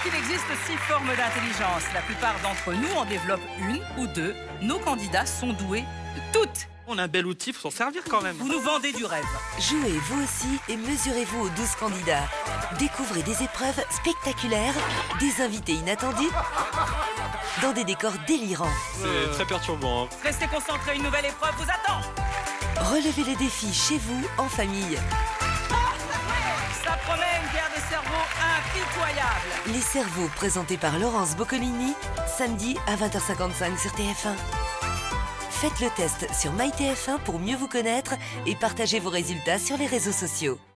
qu'il existe 6 formes d'intelligence. La plupart d'entre nous en développent une ou deux. Nos candidats sont doués de toutes. On a un bel outil, faut s'en servir quand même. Vous nous vendez du rêve. Jouez vous aussi et mesurez-vous aux 12 candidats. Découvrez des épreuves spectaculaires, des invités inattendus, dans des décors délirants. C'est très perturbant. Hein. Restez concentrés, une nouvelle épreuve vous attend. Relevez les défis chez vous, en famille. Ça promet une guerre de cerveau impitoyable. Les cerveaux présentés par Laurence Boccolini, samedi à 20h55 sur TF1. Faites le test sur MyTF1 pour mieux vous connaître et partagez vos résultats sur les réseaux sociaux.